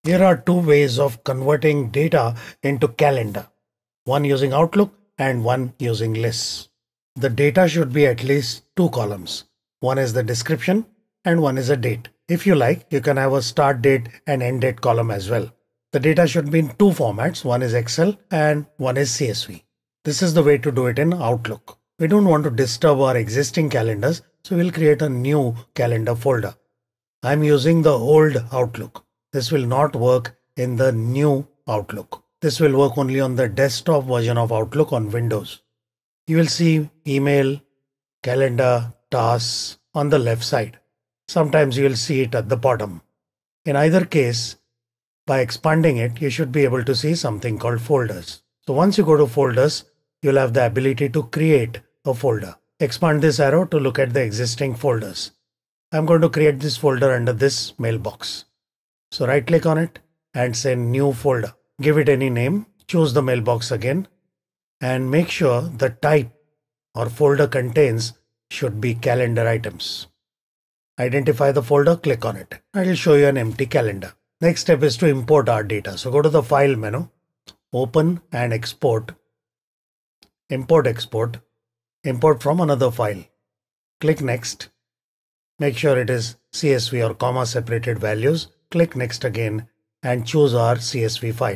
Here are two ways of converting data into calendar, one using Outlook and one using lists. The data should be at least two columns. One is the description and one is a date. If you like, you can have a start date and end date column as well. The data should be in two formats. One is Excel and one is CSV. This is the way to do it in Outlook. We don't want to disturb our existing calendars, so we'll create a new calendar folder. I'm using the old Outlook. This will not work in the new Outlook. This will work only on the desktop version of Outlook on Windows. You will see email, calendar, tasks on the left side. Sometimes you will see it at the bottom. In either case, by expanding it, you should be able to see something called folders. So once you go to folders, you'll have the ability to create a folder. Expand this arrow to look at the existing folders. I'm going to create this folder under this mailbox. So right click on it and say new folder. Give it any name, choose the mailbox again, and make sure the type or folder contains should be calendar items. Identify the folder, click on it. I will show you an empty calendar. Next step is to import our data. So go to the file menu, open and export. Import export. Import from another file. Click next. Make sure it is CSV or comma separated values. Click next again and choose our CSV file.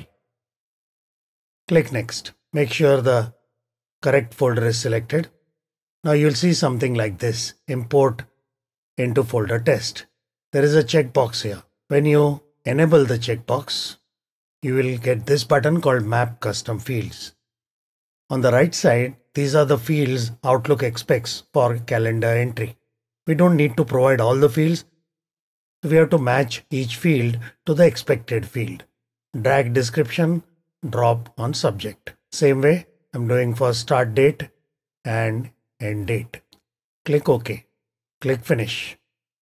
Click next. Make sure the correct folder is selected. Now you'll see something like this. Import into folder test. There is a checkbox here. When you enable the checkbox, you will get this button called Map Custom Fields. On the right side, these are the fields Outlook expects for calendar entry. We don't need to provide all the fields. We have to match each field to the expected field. Drag description, drop on subject. Same way I'm doing for start date and end date. Click OK. Click finish.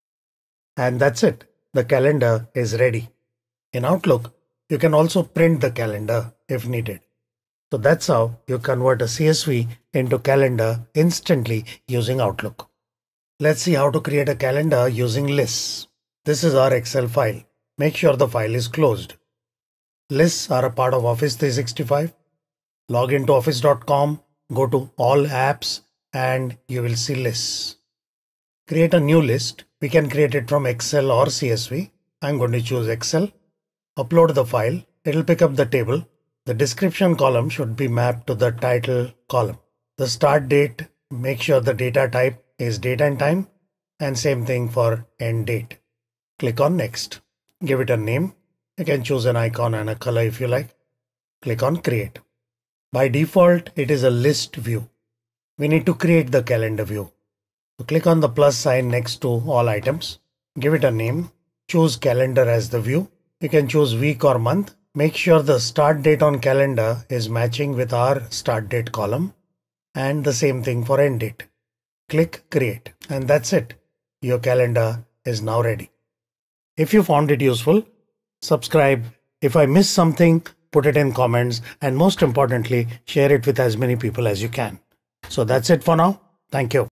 And that's it. The calendar is ready. In Outlook, you can also print the calendar if needed. So that's how you convert a CSV into calendar instantly using Outlook. Let's see how to create a calendar using lists. This is our Excel file. Make sure the file is closed. Lists are a part of Office 365. Log into office.com, go to all apps and you will see lists. Create a new list. We can create it from Excel or CSV. I'm going to choose Excel. Upload the file. It will pick up the table. The description column should be mapped to the title column. The start date, make sure the data type is date and time, and same thing for end date. Click on next. Give it a name. You can choose an icon and a color if you like. Click on create. By default, it is a list view. We need to create the calendar view. So click on the plus sign next to all items. Give it a name. Choose calendar as the view. You can choose week or month. Make sure the start date on calendar is matching with our start date column, and the same thing for end date. Click create, and that's it. Your calendar is now ready. If you found it useful, subscribe. If I missed something, put it in comments, and most importantly, share it with as many people as you can. So that's it for now. Thank you.